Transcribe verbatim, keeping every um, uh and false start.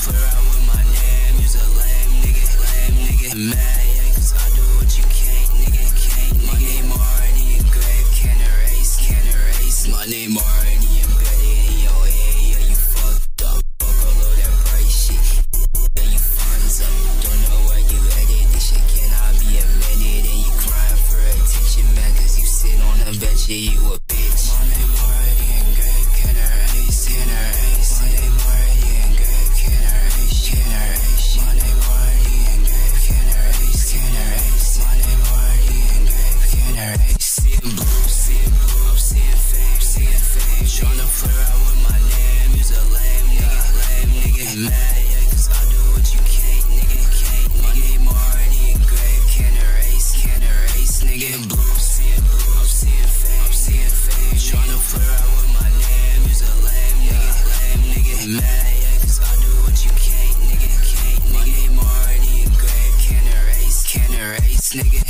flare out with my name. You's a lame nigga, lame nigga. Mad, yeah, cause I do what you can't, nigga, can't. My name already engraved, can't erase, can't erase. My name already embedded in your head, yeah, you fucked up. Fuck all of that bright shit, yeah, you funds up. Don't know where you headed, this shit cannot be amended. And you crying for attention, man, cause you sit on a bench, yeah, you a bitch. My name already engraved, can't erase, can't erase. My name already engraved, can't erase, can't erase. My name already engraved, can't erase, can't erase. My name already engraved, can't erase. Seeing blue, seeing blue, I'm seeing fame, seeing fame. Tryna flare out with my name, you's a lame nigga, lame nigga. Mad, yeah, cause I do what you can't, nigga, can't. My name already engraved, can't erase, can't erase. Nigga blue, seeing blue, I'm seeing fame, I'm seeing fame. Tryna flare out with my name, you's a lame nigga, lame nigga. Mad, yeah, cause I do what you can't, nigga, can't. My name already engraved, can't erase, can't erase, nigga.